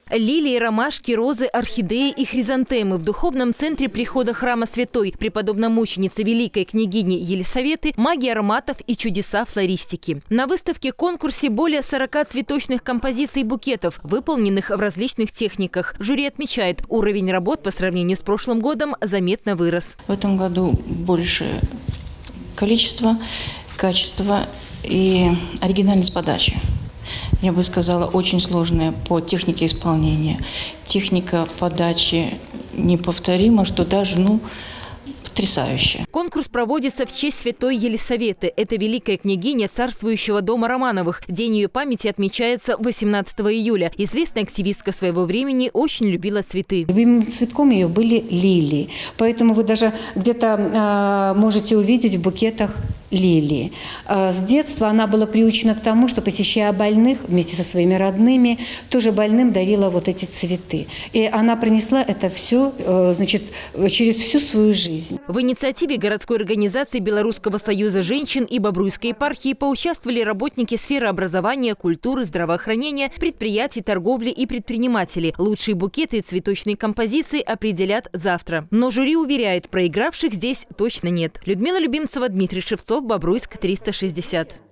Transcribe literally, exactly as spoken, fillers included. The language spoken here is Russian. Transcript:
Лилии, ромашки, розы, орхидеи и хризантемы в духовном центре прихода храма Святой преподобно-мученицы Великой княгини Елисаветы, магия ароматов и чудеса флористики. На выставке-конкурсе более сорока цветочных композиций и букетов, выполненных в различных техниках. Жюри отмечает, уровень работ по сравнению с прошлым годом заметно вырос. В этом году больше количество, качество и оригинальность подачи. Я бы сказала, очень сложная по технике исполнения. Техника подачи неповторима, что даже, ну, потрясающая. Конкурс проводится в честь святой Елисаветы. Это великая княгиня царствующего дома Романовых. День ее памяти отмечается восемнадцатого июля. Известная активистка своего времени очень любила цветы. Любимым цветком ее были лилии. Поэтому вы даже где-то э, можете увидеть в букетах лилии. С детства она была приучена к тому, что, посещая больных вместе со своими родными, тоже больным дарила вот эти цветы. И она принесла это все, значит, через всю свою жизнь. В инициативе городской организации Белорусского союза женщин и Бобруйской епархии поучаствовали работники сферы образования, культуры, здравоохранения, предприятий, торговли и предприниматели. Лучшие букеты и цветочные композиции определят завтра. Но жюри уверяет, проигравших здесь точно нет. Людмила Любимцева, Дмитрий Шевцов, Бобруйск, триста шестьдесят.